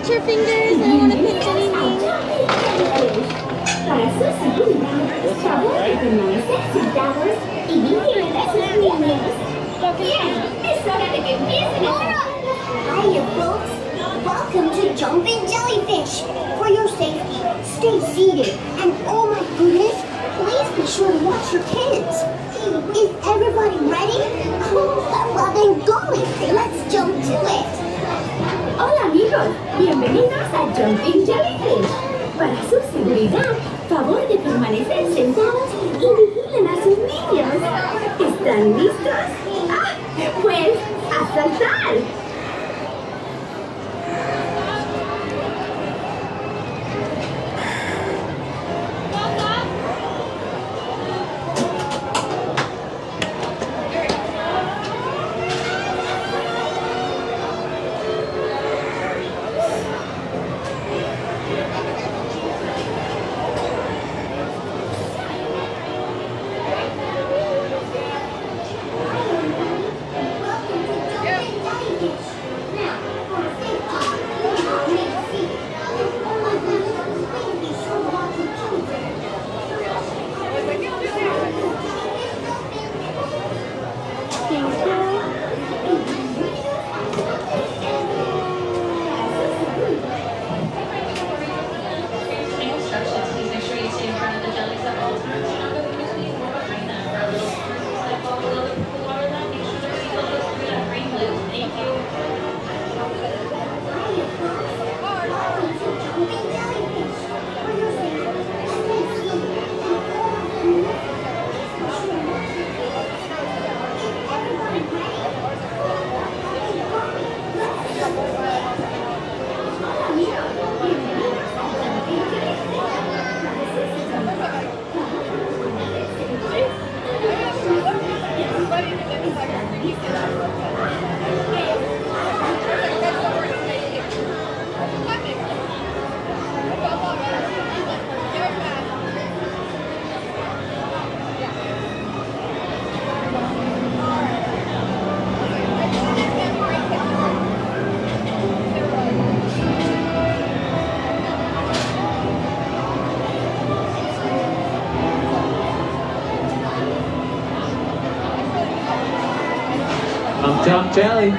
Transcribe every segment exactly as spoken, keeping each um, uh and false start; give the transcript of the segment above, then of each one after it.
touch your fingers. I don't want to pinch anything. Para su seguridad, favor de permanecer sentados y vigile a sus niños. Bien, es hora de que empiecen ahora. Hiya, folks. Welcome to Jumpin Jellyfish. For your safety, stay seated. And oh my goodness, please be sure to wash your hands. Is everybody ready? Well then go it. Let's jump to it. Hola amigos, bienvenidos a Jumpin Jellyfish. Para su seguridad, favor de permanecer sentados y vigilen a sus niños. ¿Están listos? Ah, pues, ¡a saltar! Jump Jelly.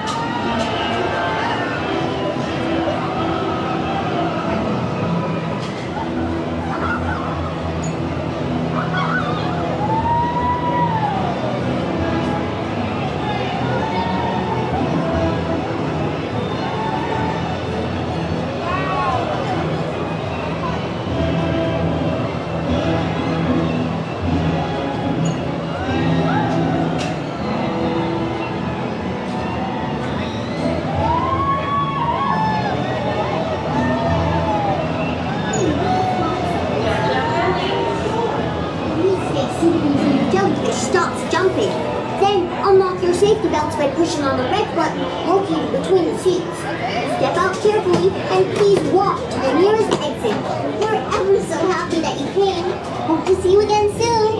Jellyfish stops jumping. Then unlock your safety belts by pushing on the red button located between the seats. Step out carefully and please walk to the nearest exit. We're ever so happy that you came. Hope to see you again soon.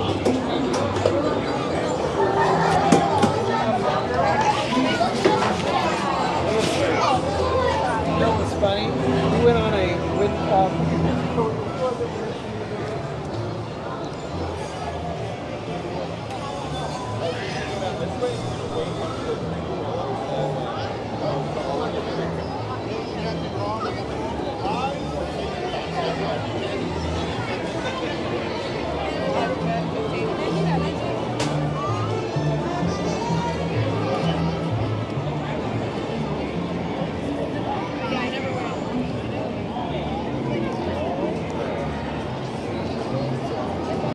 You know what's funny?